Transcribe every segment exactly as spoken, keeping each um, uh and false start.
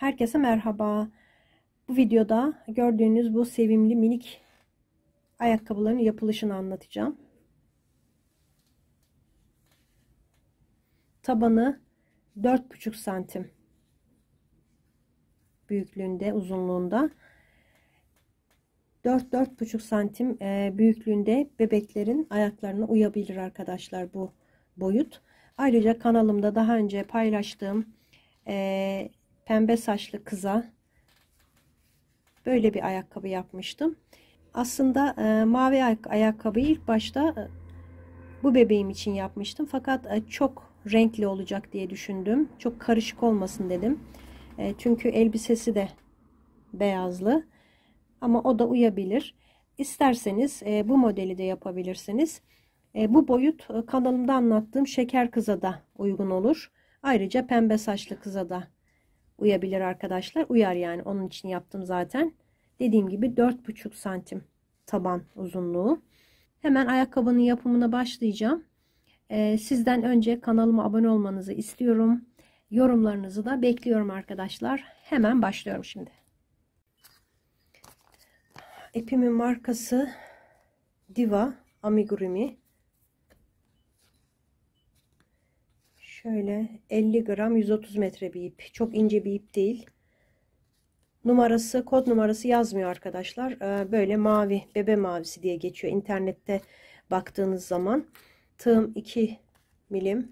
Herkese merhaba. Bu videoda gördüğünüz bu sevimli minik ayakkabıların yapılışını anlatacağım. Tabanı dört buçuk santim büyüklüğünde, uzunluğunda. dört dört buçuk santim büyüklüğünde bebeklerin ayaklarına uyabilir arkadaşlar bu boyut. Ayrıca kanalımda daha önce paylaştığım e, pembe saçlı kıza böyle bir ayakkabı yapmıştım. Aslında e, mavi ayak ayakkabıyı ilk başta e, bu bebeğim için yapmıştım. Fakat e, çok renkli olacak diye düşündüm. Çok karışık olmasın dedim. E, çünkü elbisesi de beyazlı. Ama o da uyabilir. İsterseniz e, bu modeli de yapabilirsiniz. E, bu boyut e, kanalımda anlattığım şeker kıza da uygun olur. Ayrıca pembe saçlı kıza da uyabilir arkadaşlar. Uyar yani. Onun için yaptım zaten. Dediğim gibi dört buçuk santim taban uzunluğu. Hemen ayakkabının yapımına başlayacağım. Ee, sizden önce kanalıma abone olmanızı istiyorum. Yorumlarınızı da bekliyorum arkadaşlar. Hemen başlıyorum şimdi. İpimin markası Diva Amigurumi. Şöyle elli gram, yüz otuz metre bir ip. Çok ince bir ip değil. Numarası, kod numarası yazmıyor arkadaşlar. Ee, böyle mavi, bebe mavisi diye geçiyor. İnternette baktığınız zaman. Tığım iki milim.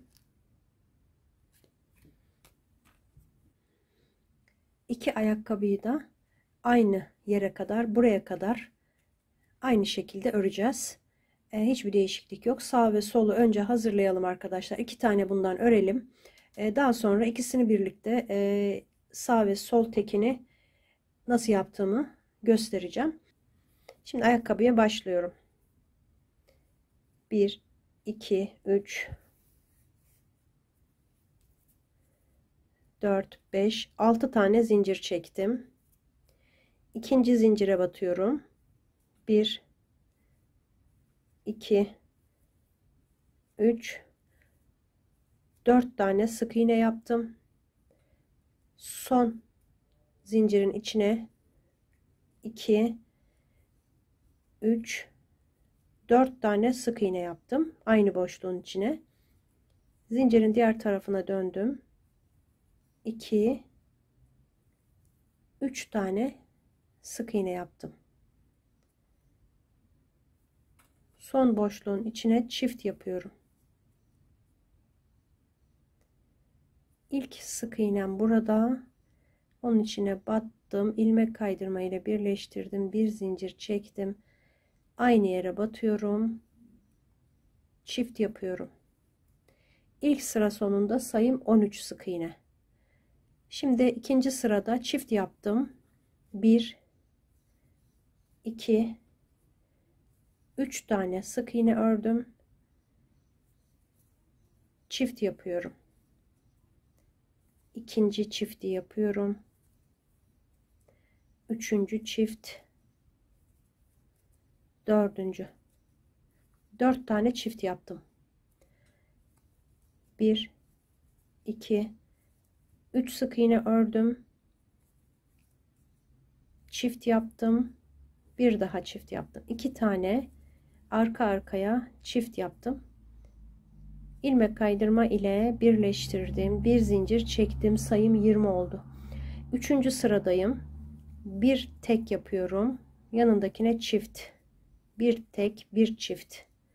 İki ayakkabıyı da aynı yere kadar, buraya kadar aynı şekilde öreceğiz. Ee, hiçbir değişiklik yok. Sağ ve solu önce hazırlayalım arkadaşlar. İki tane bundan örelim. Ee, daha sonra ikisini birlikte e, sağ ve sol tekini nasıl yaptığımı göstereceğim. Şimdi ayakkabıya başlıyorum. bir, iki, üç, dört, beş, altı tane zincir çektim. İkinci zincire batıyorum. bir, iki, üç, dört tane sık iğne yaptım. Son zincirin içine iki, üç, dört tane sık iğne yaptım. Aynı boşluğun içine. Zincirin diğer tarafına döndüm. iki, üç tane sık iğne yaptım. Son boşluğun içine çift yapıyorum. İlk sık iğnem burada. Onun içine battım. İlmek kaydırma ile birleştirdim. Bir zincir çektim. Aynı yere batıyorum. Çift yapıyorum. İlk sıra sonunda sayım on üç sık iğne. Şimdi ikinci sırada çift yaptım. bir, iki, üç tane sık iğne ördüm. Çift yapıyorum. İkinci çifti yapıyorum. Üçüncü çift. Dördüncü. Dört tane çift yaptım. bir, iki, üç sık iğne ördüm. Çift yaptım. Bir daha çift yaptım. iki tane arka arkaya çift yaptım. İlmek kaydırma ile birleştirdim. Bir zincir çektim. Sayım yirmi oldu. Üçüncü sıradayım. Bir tek yapıyorum. Yanındakine çift. Bir tek, bir çift.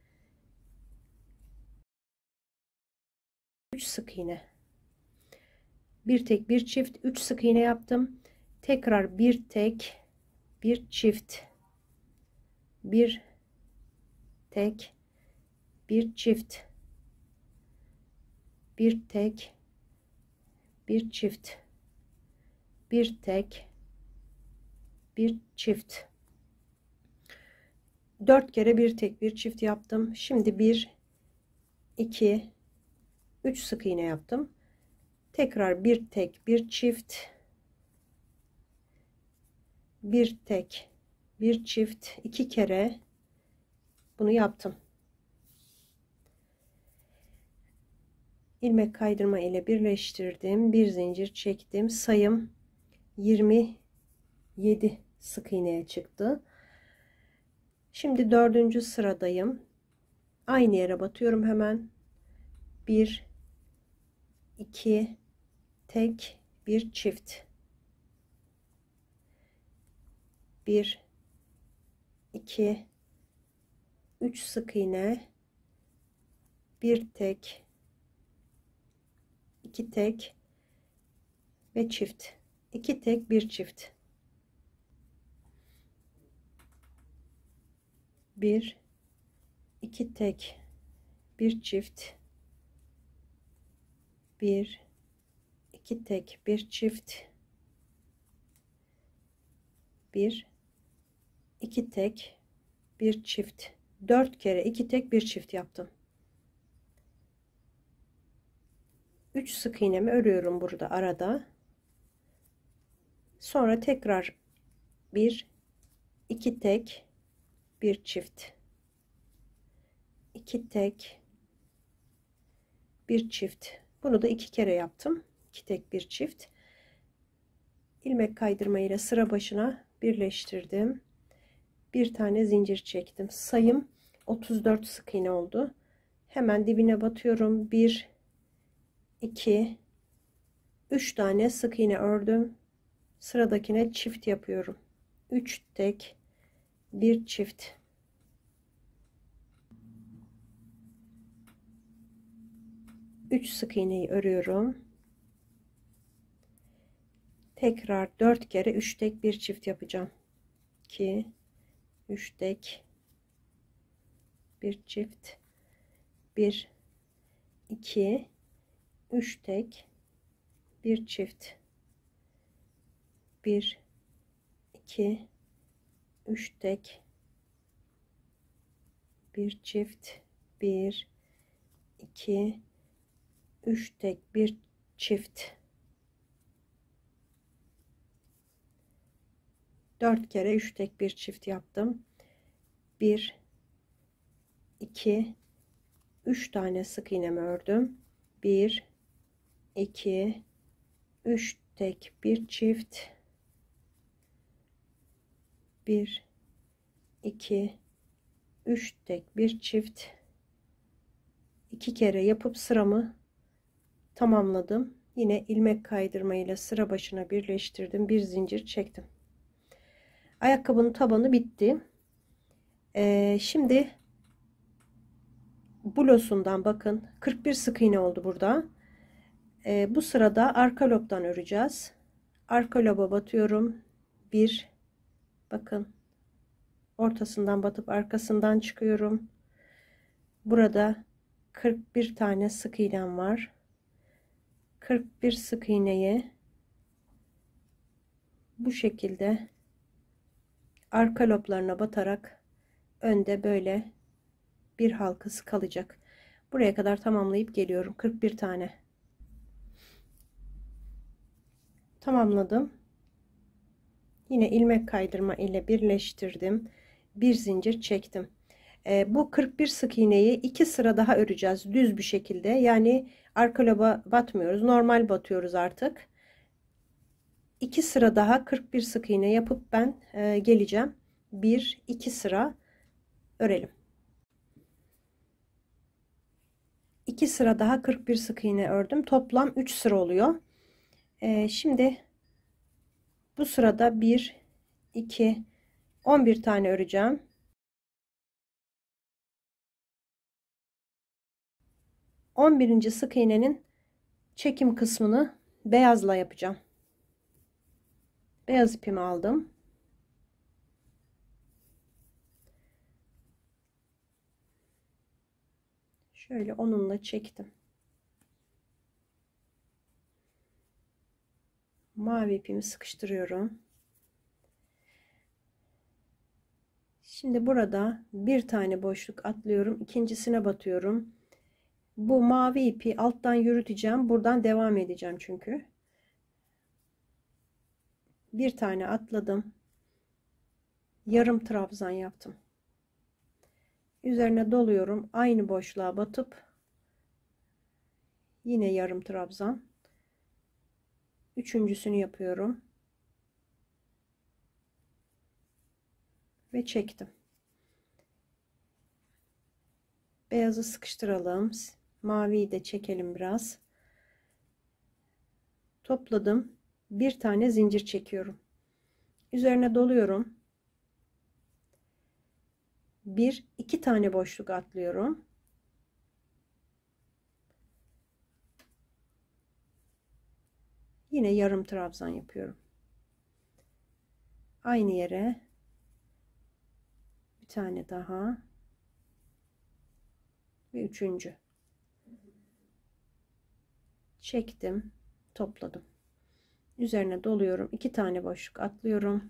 üç sık iğne. Bir tek, bir çift, üç sık iğne yaptım. Tekrar bir tek, bir çift. Bir tek, bir çift. Bir tek, bir çift. Bir tek, bir çift. Dört kere bir tek, bir çift yaptım. Şimdi bir, iki, üç sık iğne yaptım. Tekrar bir tek, bir çift. Bir tek, bir çift. iki kere bunu yaptım. İlmek kaydırma ile birleştirdim. Bir zincir çektim. Sayım yirmi yedi sık iğneye çıktı. Şimdi dördüncü sıradayım. Aynı yere batıyorum hemen. bir iki tek, bir çift. bir iki üç sık iğne, bir tek, iki tek ve çift. iki tek, bir çift. bir iki tek, bir çift. bir iki tek, bir çift. bir iki tek, bir çift. dört kere iki tek, bir çift yaptım. üç sık iğnemi örüyorum burada arada. Sonra tekrar bir iki tek, bir çift. iki tek, bir çift. Bunu da iki kere yaptım. iki tek, bir çift. İlmek kaydırma ile sıra başına birleştirdim. Bir tane zincir çektim. Sayım otuz dört sık iğne oldu. Hemen dibine batıyorum. bir iki üç tane sık iğne ördüm. Sıradakine çift yapıyorum. üç tek, bir çift. üç sık iğneyi örüyorum. Tekrar dört kere üç tek, bir çift yapacağım. iki üç tek, bir çift. bir iki üç tek, bir çift. bir iki üç tek, bir çift. bir iki üç tek, bir çift. dört kere üç tek, bir çift yaptım. bir iki üç tane sık iğnemi ördüm. bir iki üç tek, bir çift. bir iki üç tek, bir çift. iki kere yapıp sıramı tamamladım. Yine ilmek kaydırma ile sıra başına birleştirdim. Bir zincir çektim. Ayakkabının tabanı bitti. Ee, şimdi bulosundan bakın kırk bir sık iğne oldu burada. Ee, bu sırada arka lobdan öreceğiz. Arka loba batıyorum. bir, bakın ortasından batıp arkasından çıkıyorum. Burada kırk bir tane sık iğnem var. kırk bir sık iğneyi bu şekilde arka loblarına batarak önde böyle bir halkası kalacak. Buraya kadar tamamlayıp geliyorum. kırk bir tane tamamladım. Yine ilmek kaydırma ile birleştirdim. Bir zincir çektim. E, bu kırk bir sık iğneyi iki sıra daha öreceğiz düz bir şekilde. Yani arka loba batmıyoruz. Normal batıyoruz artık. iki sıra daha kırk bir sık iğne yapıp ben e, geleceğim. bir iki sıra örelim. iki sıra daha kırk bir sık iğne ördüm. Toplam üç sıra oluyor. E, şimdi bu sırada bir iki on bir tane öreceğim. on birinci sık iğnenin çekim kısmını beyazla yapacağım. Beyaz ipimi aldım. Şöyle onunla çektim. Mavi ipimi sıkıştırıyorum. Şimdi burada bir tane boşluk atlıyorum. İkincisine batıyorum. Bu mavi ipi alttan yürüteceğim. Buradan devam edeceğim çünkü. Bir tane atladım. Yarım trabzan yaptım. Üzerine doluyorum. Aynı boşluğa batıp yine yarım trabzan. Üçüncüsünü yapıyorum. çektim. Beyazı sıkıştıralım. Maviyi de çekelim biraz. Topladım. Bir tane zincir çekiyorum. Üzerine doluyorum. Bir, iki tane boşluk atlıyorum. Yine yarım trabzan yapıyorum. Aynı yere bir tane daha ve üçüncü. Çektim, topladım. Üzerine doluyorum. iki tane boşluk atlıyorum.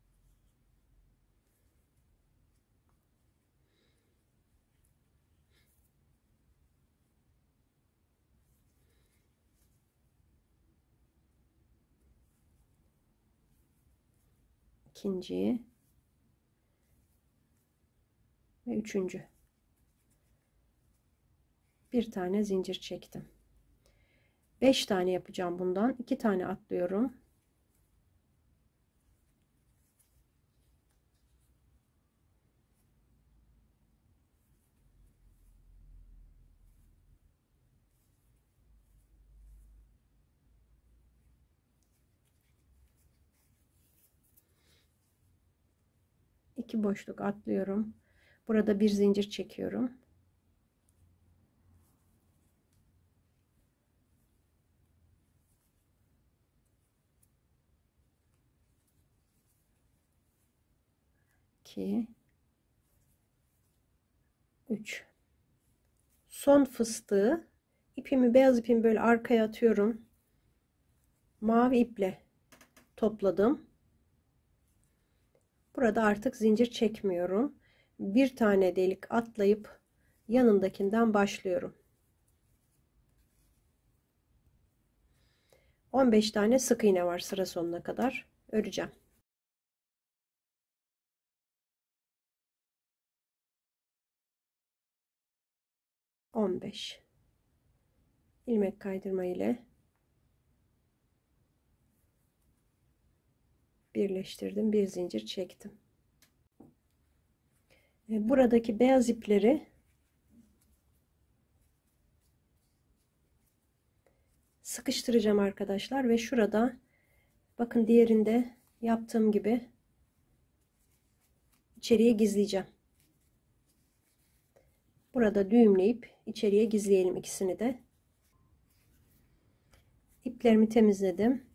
İkinci ve üçüncü. Bir tane zincir çektim. beş tane yapacağım bundan. iki tane atlıyorum. iki boşluk atlıyorum. Burada bir zincir çekiyorum. iki üç. Son fıstığı ipimi, beyaz ipimi böyle arkaya atıyorum. Mavi iple topladım. Burada artık zincir çekmiyorum. Bir tane delik atlayıp yanındakinden başlıyorum. on beş tane sık iğne var sıra sonuna kadar öreceğim. on beş ilmek kaydırma ile birleştirdim, bir zincir çektim. Buradaki beyaz ipleri sıkıştıracağım arkadaşlar ve şurada bakın diğerinde yaptığım gibi içeriye gizleyeceğim. Burada düğümleyip içeriye gizleyelim ikisini de. İplerimi temizledim.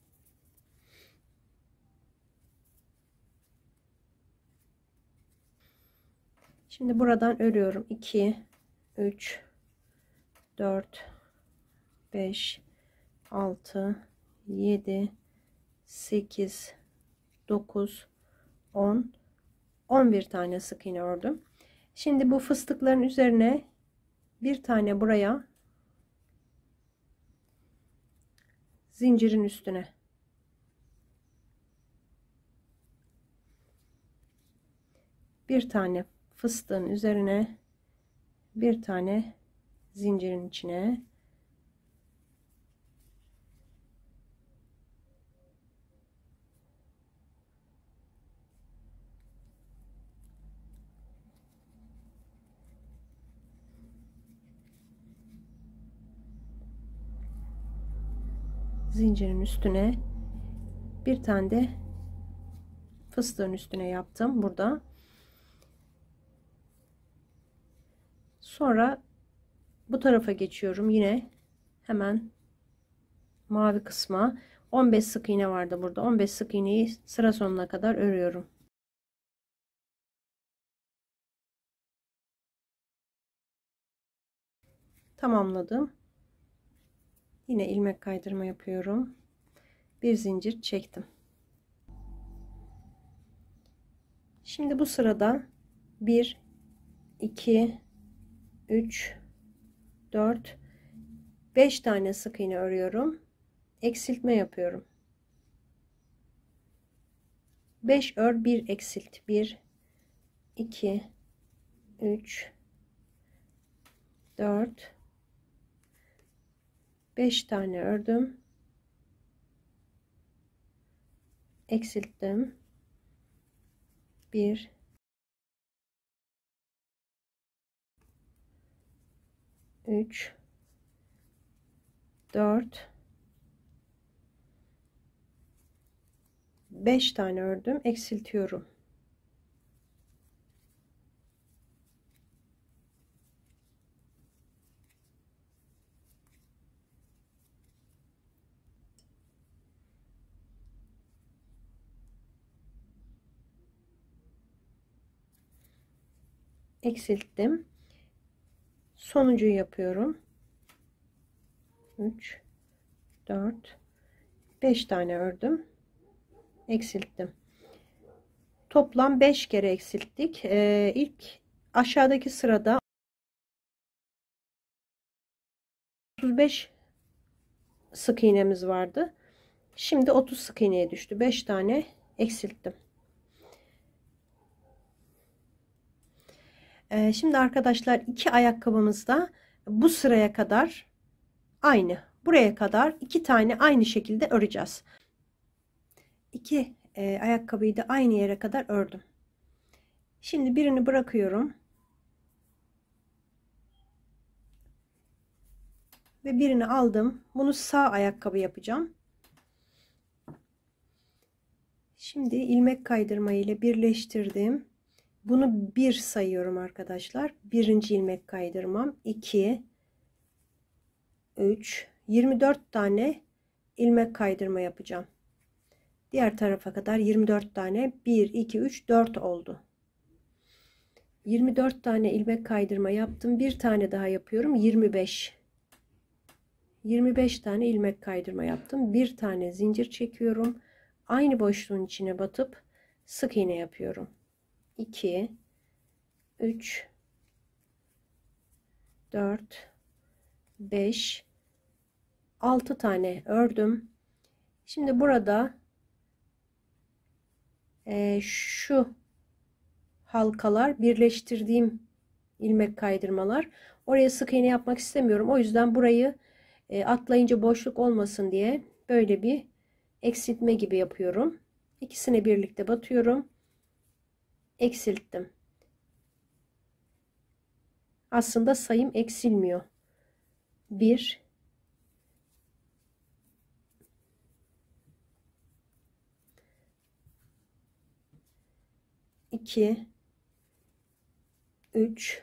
Şimdi buradan örüyorum. iki üç dört beş altı yedi sekiz dokuz on on bir tane sık iğne ördüm. Şimdi bu fıstıkların üzerine bir tane buraya, zincirin üstüne bir tane, fıstığın üzerine bir tane, zincirin içine zincirin üstüne bir tane de fıstığın üstüne yaptım burada. Sonra bu tarafa geçiyorum. Yine hemen mavi kısma on beş sık iğne vardı burada. on beş sık iğneyi sıra sonuna kadar örüyorum. Tamamladım. Yine ilmek kaydırma yapıyorum. Bir zincir çektim. Şimdi bu sırada bir iki üç dört beş tane sık iğne örüyorum. Eksiltme yapıyorum. beş ör, bir eksilt. bir iki üç dört beş tane ördüm. Eksilttim. bir üç, dört, beş tane ördüm, eksiltiyorum. Eksilttim. Sonuncuyu yapıyorum. üç, dört, beş tane ördüm, eksilttim. Toplam beş kere eksilttik. Ee, ilk aşağıdaki sırada otuz beş sık iğnemiz vardı. Şimdi otuz sık iğneye düştü. beş tane eksilttim. Ee, şimdi arkadaşlar iki ayakkabımız da bu sıraya kadar aynı. Buraya kadar iki tane aynı şekilde öreceğiz. İki e, ayakkabıyı da aynı yere kadar ördüm. Şimdi birini bırakıyorum. Ve birini aldım. Bunu sağ ayakkabı yapacağım. Şimdi ilmek kaydırma ile birleştirdim. Bunu bir sayıyorum arkadaşlar. Birinci ilmek kaydırmam. iki, üç, yirmi dört tane ilmek kaydırma yapacağım. Diğer tarafa kadar yirmi dört tane. bir, iki, üç, dört oldu. yirmi dört tane ilmek kaydırma yaptım. Bir tane daha yapıyorum. yirmi beş. yirmi beş tane ilmek kaydırma yaptım. Bir tane zincir çekiyorum. Aynı boşluğun içine batıp sık iğne yapıyorum. iki, üç, dört, beş, altı tane ördüm. Şimdi burada e, şu halkalar birleştirdiğim ilmek kaydırmalar. Oraya sık iğne yapmak istemiyorum. O yüzden burayı e, atlayınca boşluk olmasın diye böyle bir eksiltme gibi yapıyorum. İkisini birlikte batıyorum. Eksilttim. Aslında sayım eksilmiyor. bir, iki, üç,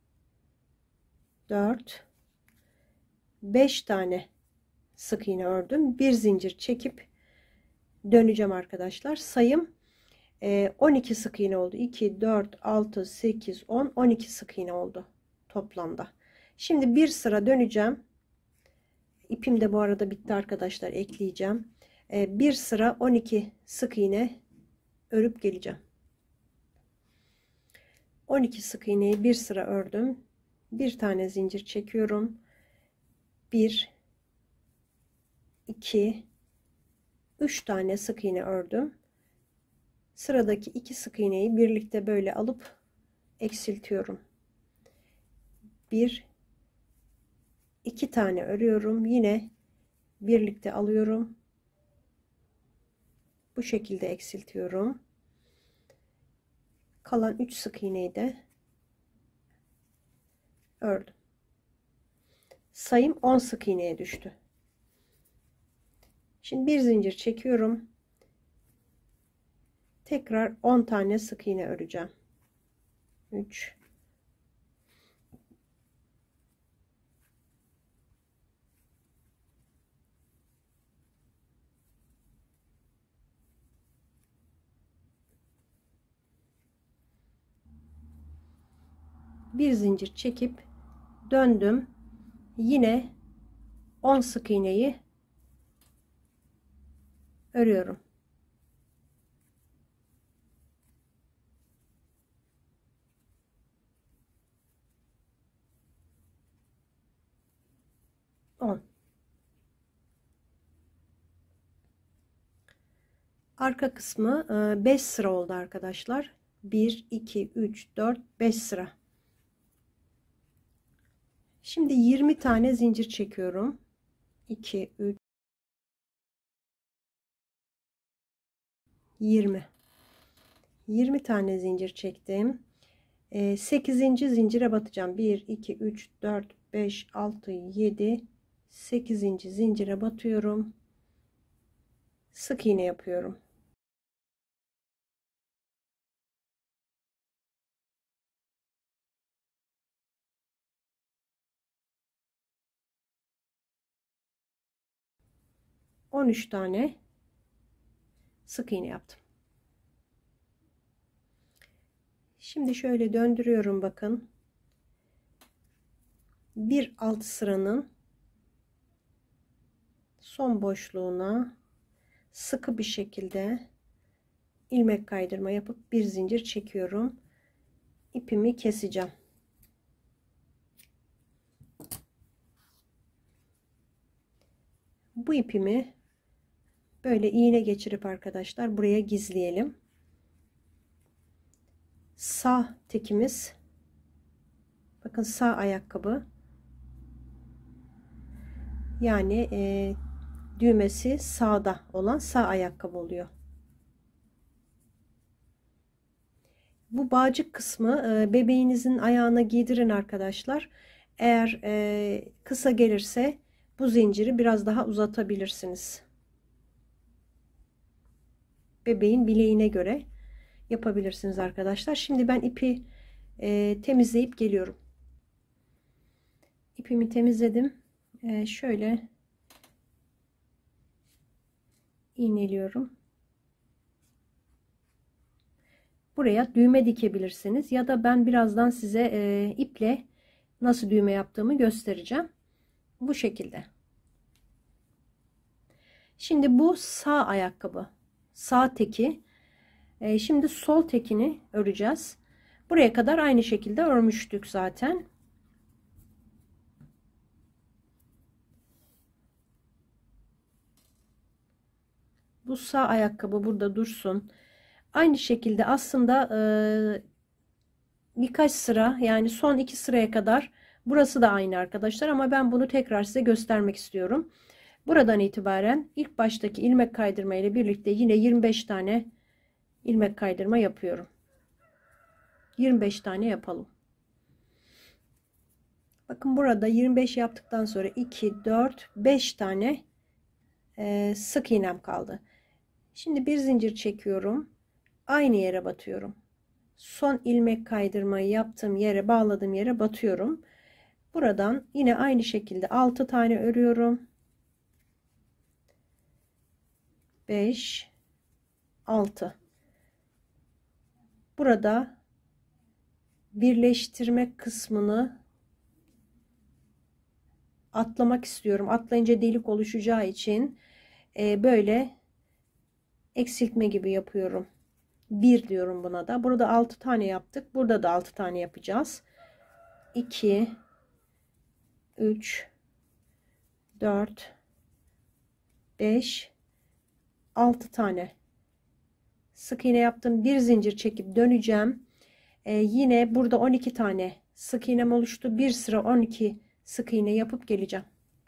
dört, beş tane sık iğne ördüm. Bir zincir çekip döneceğim arkadaşlar. Sayım on iki sık iğne oldu. iki, dört, altı, sekiz, on, on iki sık iğne oldu toplamda. Şimdi bir sıra döneceğim. İpim de bu arada bitti arkadaşlar. Ekleyeceğim. Bir sıra on iki sık iğne örüp geleceğim. on iki sık iğneyi bir sıra ördüm. Bir tane zincir çekiyorum. bir, iki, üç tane sık iğne ördüm. Sıradaki iki sık iğneyi birlikte böyle alıp eksiltiyorum. bir, iki tane örüyorum. Yine birlikte alıyorum. Bu şekilde eksiltiyorum. Kalan üç sık iğneyi de ördüm. Sayım on sık iğneye düştü. Şimdi bir zincir çekiyorum. Tekrar on tane sık iğne öreceğim. üç, bir zincir çekip döndüm. Yine on sık iğneyi örüyorum. on. Arka kısmı beş sıra oldu arkadaşlar. bir, iki, üç, dört, beş sıra. Şimdi yirmi tane zincir çekiyorum. iki, üç, yirmi. yirmi tane zincir çektim. sekizinci zincire batacağım. bir, iki, üç, dört, beş, altı, yedi, sekizinci zincire batıyorum. Sık iğne yapıyorum. on üç tane sık iğne yaptım. Şimdi şöyle döndürüyorum, bakın. Bir alt sıranın son boşluğuna sıkı bir şekilde ilmek kaydırma yapıp bir zincir çekiyorum. İpimi keseceğim. Bu ipimi böyle iğne geçirip arkadaşlar buraya gizleyelim. Sağ tekimiz, bakın, sağ ayakkabı, yani e, düğmesi sağda olan sağ ayakkabı oluyor. Bu bağcık kısmı e, bebeğinizin ayağına giydirin arkadaşlar. Eğer e, kısa gelirse bu zinciri biraz daha uzatabilirsiniz. Bebeğin bileğine göre yapabilirsiniz arkadaşlar. Şimdi ben ipi e, temizleyip geliyorum. İpimi temizledim. E, şöyle iğneliyorum. Buraya düğme dikebilirsiniz ya da ben birazdan size e, iple nasıl düğme yaptığımı göstereceğim. Bu şekilde. Şimdi bu sağ ayakkabı, sağ teki. E, şimdi sol tekini öreceğiz. Buraya kadar aynı şekilde örmüştük zaten. Bu sağ ayakkabı burada dursun. Aynı şekilde aslında e, birkaç sıra, yani son iki sıraya kadar burası da aynı arkadaşlar, ama ben bunu tekrar size göstermek istiyorum. Buradan itibaren ilk baştaki ilmek kaydırma ile birlikte yine yirmi beş tane ilmek kaydırma yapıyorum. yirmi beş tane yapalım. Bakın burada yirmi beş yaptıktan sonra iki, dört, beş tane e, sık iğnem kaldı. Şimdi bir zincir çekiyorum. Aynı yere batıyorum. Son ilmek kaydırmayı yaptığım yere, bağladığım yere batıyorum. Buradan yine aynı şekilde altı tane örüyorum. beş, altı. Burada birleştirme kısmını atlamak istiyorum. Atlayınca delik oluşacağı için e, böyle eksiltme gibi yapıyorum. bir diyorum buna da. Burada altı tane yaptık. Burada da altı tane yapacağız. iki, üç, dört, beş, altı tane sık iğne yaptım. Bir zincir çekip döneceğim. Ee, yine burada on iki tane sık iğnem oluştu. Bir sıra on iki sık iğne yapıp geleceğim.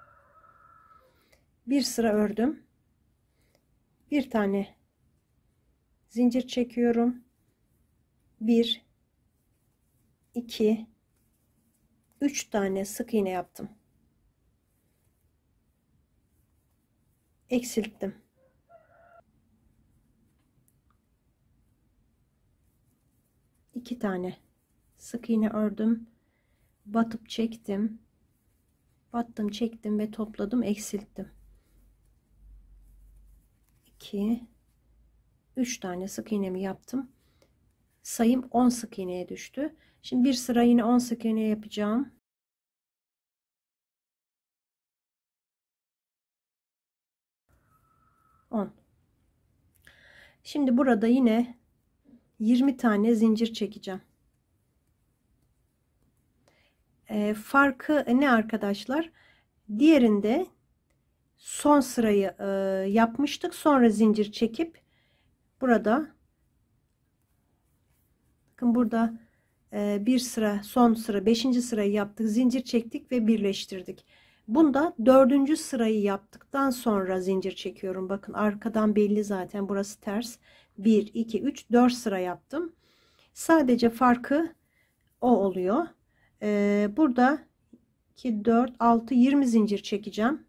Bir sıra ördüm. Bir tane zincir çekiyorum. bir, iki, üç tane sık iğne yaptım. Eksilttim. iki tane sık iğne ördüm. Batıp çektim. Battım, çektim ve topladım, eksilttim. iki, üç tane sık iğnemi yaptım. Sayım on sık iğneye düştü. Şimdi bir sıra yine on sık iğne yapacağım. on. Şimdi burada yine yirmi tane zincir çekeceğim. E, farkı ne arkadaşlar? Diğerinde son sırayı e, yapmıştık. Sonra zincir çekip burada, bakın burada e, bir sıra, son sıra, beşinci sırayı yaptık. Zincir çektik ve birleştirdik. Bunda dördüncü sırayı yaptıktan sonra zincir çekiyorum. Bakın arkadan belli zaten, burası ters. bir, iki, üç, dört sıra yaptım. Sadece farkı o oluyor. Ee, burada iki, dört, altı, yirmi zincir çekeceğim.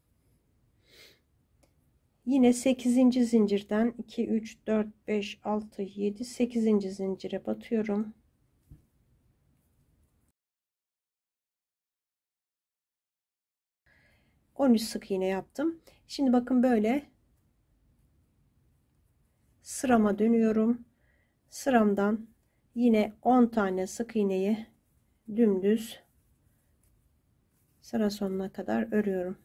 Yine sekizinci zincirden iki, üç, dört, beş, altı, yedi, sekizinci zincire batıyorum. on üç sık iğne yaptım. Şimdi bakın böyle sırama dönüyorum. Sıramdan yine on tane sık iğneyi dümdüz sıra sonuna kadar örüyorum.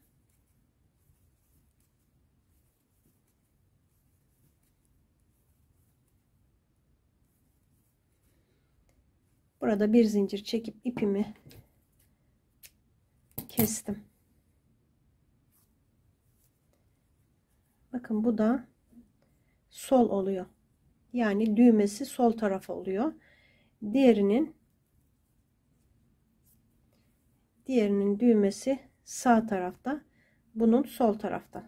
Burada bir zincir çekip ipimi kestim. Bakın bu da sol oluyor. Yani düğmesi sol tarafa oluyor. Diğerinin diğerinin düğmesi sağ tarafta. Bunun sol tarafta.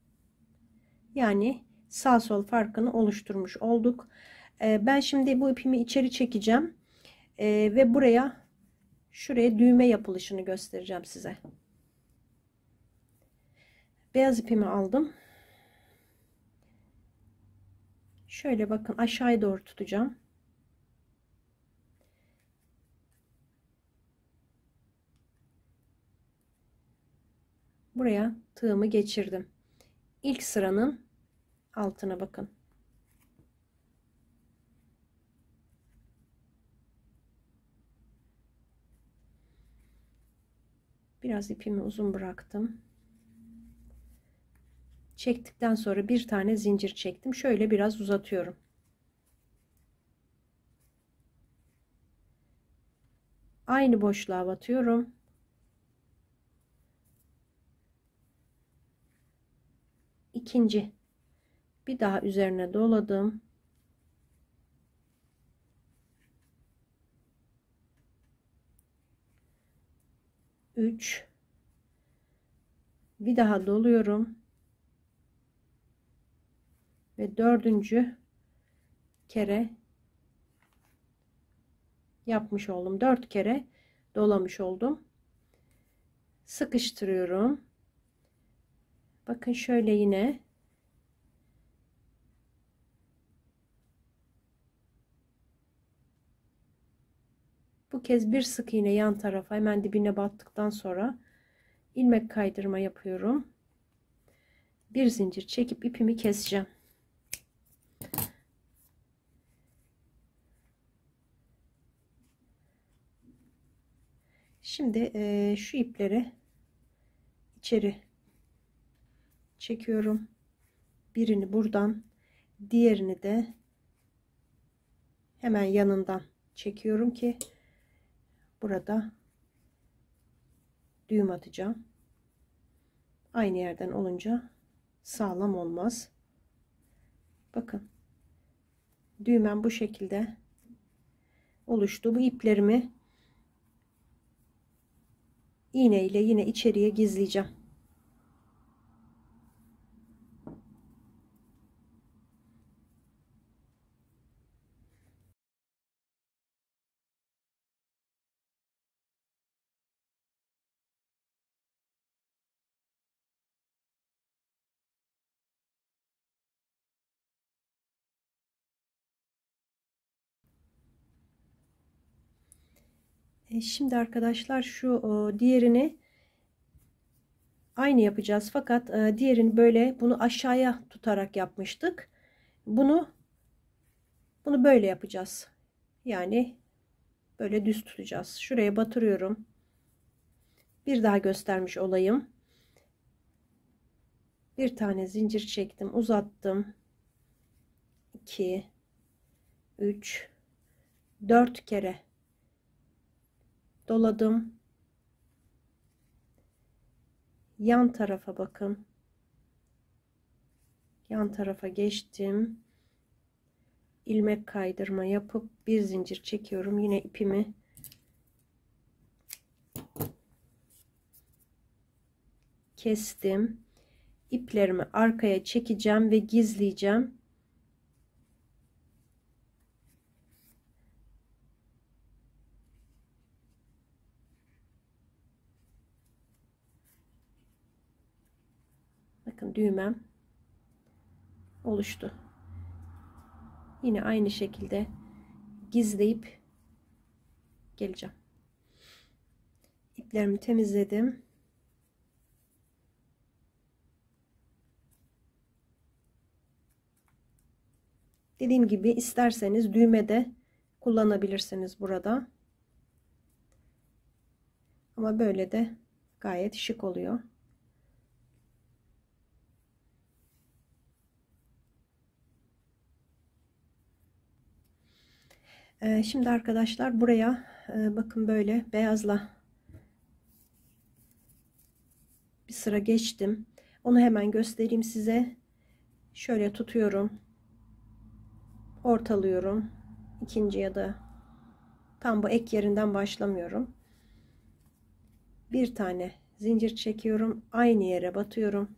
Yani sağ sol farkını oluşturmuş olduk. Ee, ben şimdi bu ipimi içeri çekeceğim. Ee, ve buraya şuraya düğme yapılışını göstereceğim size. Beyaz ipimi aldım. Şöyle bakın aşağıya doğru tutacağım. Buraya tığımı geçirdim. İlk sıranın altına bakın. Biraz ipimi uzun bıraktım. Çektikten sonra bir tane zincir çektim. Şöyle biraz uzatıyorum. Aynı boşluğa batıyorum. İkinci. Bir daha üzerine doladım. Üç. Bir daha doluyorum. Ve dördüncü kere yapmış oldum. Dört kere dolamış oldum. Sıkıştırıyorum. Bakın şöyle yine bu kez bir sık iğne yan tarafa hemen dibine battıktan sonra ilmek kaydırma yapıyorum. Bir zincir çekip ipimi keseceğim. Şimdi e, şu ipleri içeri çekiyorum. Birini buradan, diğerini de hemen yanından çekiyorum ki burada düğüm atacağım. Aynı yerden olunca sağlam olmaz. Bakın düğmem bu şekilde oluştu. Bu iplerimi iğne ile yine içeriye gizleyeceğim. E şimdi arkadaşlar şu o, diğerini aynı yapacağız. Fakat e, diğerini böyle bunu aşağıya tutarak yapmıştık. Bunu bunu böyle yapacağız. Yani böyle düz tutacağız. Şuraya batırıyorum. Bir daha göstermiş olayım. Bir tane zincir çektim, uzattım. iki, üç, dört kere doladım. Yan tarafa bakın. Yan tarafa geçtim. İlmek kaydırma yapıp bir zincir çekiyorum. Yine ipimi kestim. İplerimi arkaya çekeceğim ve gizleyeceğim. bakın düğmem oluştu. Yine aynı şekilde gizleyip geleceğim. İplerimi temizledim. Dediğim gibi isterseniz düğme de kullanabilirsiniz burada. Ama böyle de gayet şık oluyor. Ee, şimdi arkadaşlar buraya e, bakın böyle beyazla bir sıra geçtim. Onu hemen göstereyim size. Şöyle tutuyorum. Ortalıyorum. İkinci ya da tam bu ek yerinden başlamıyorum. Bir tane zincir çekiyorum. Aynı yere batıyorum.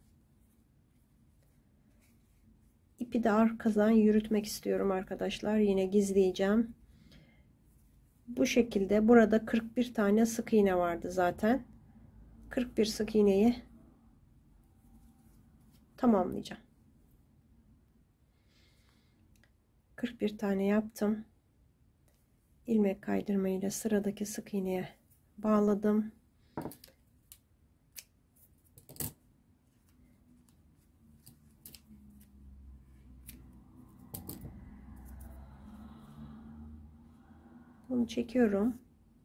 İpi de arkadan yürütmek istiyorum arkadaşlar. Yine gizleyeceğim. Bu şekilde burada kırk bir tane sık iğne vardı zaten. kırk bir sık iğneyi tamamlayacağım. kırk bir tane yaptım. İlmek kaydırma ile sıradaki sık iğneye bağladım. Bunu çekiyorum.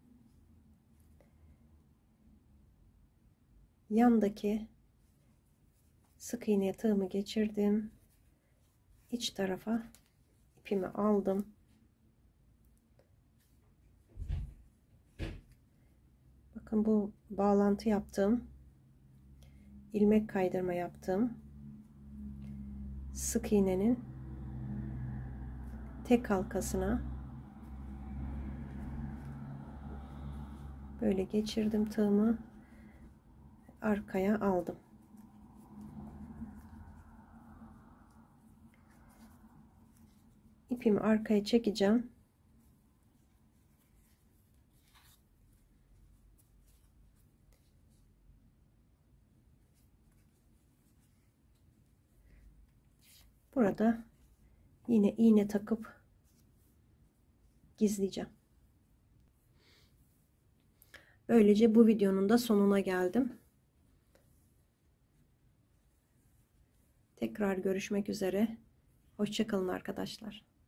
Yandaki sık iğneye tığımı geçirdim. İç tarafa ipimi aldım. Bakın bu bağlantı yaptığım, ilmek kaydırma yaptığım sık iğnenin tek halkasına böyle geçirdim tığımı, arkaya aldım. İpimi arkaya çekeceğim. Burada yine iğne takıp gizleyeceğim. Böylece bu videonun da sonuna geldim. Tekrar görüşmek üzere. Hoşça kalın arkadaşlar.